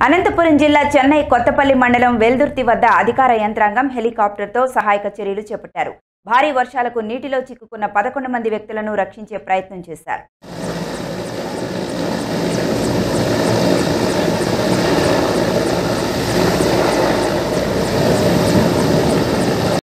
అనంతపురం జిల్లా చెన్నై కొత్తపల్లి మండలం వెల్దుర్తి వద్ద అధికార యంత్రాంగం హెలికాప్టర్తో సహాయక చర్యలు చేపట్టారు. భారీ వర్షాలకు నీటిలో చిక్కుకున్న 11 మంది వ్యక్తులను రక్షించే ప్రయత్నం చేశారు.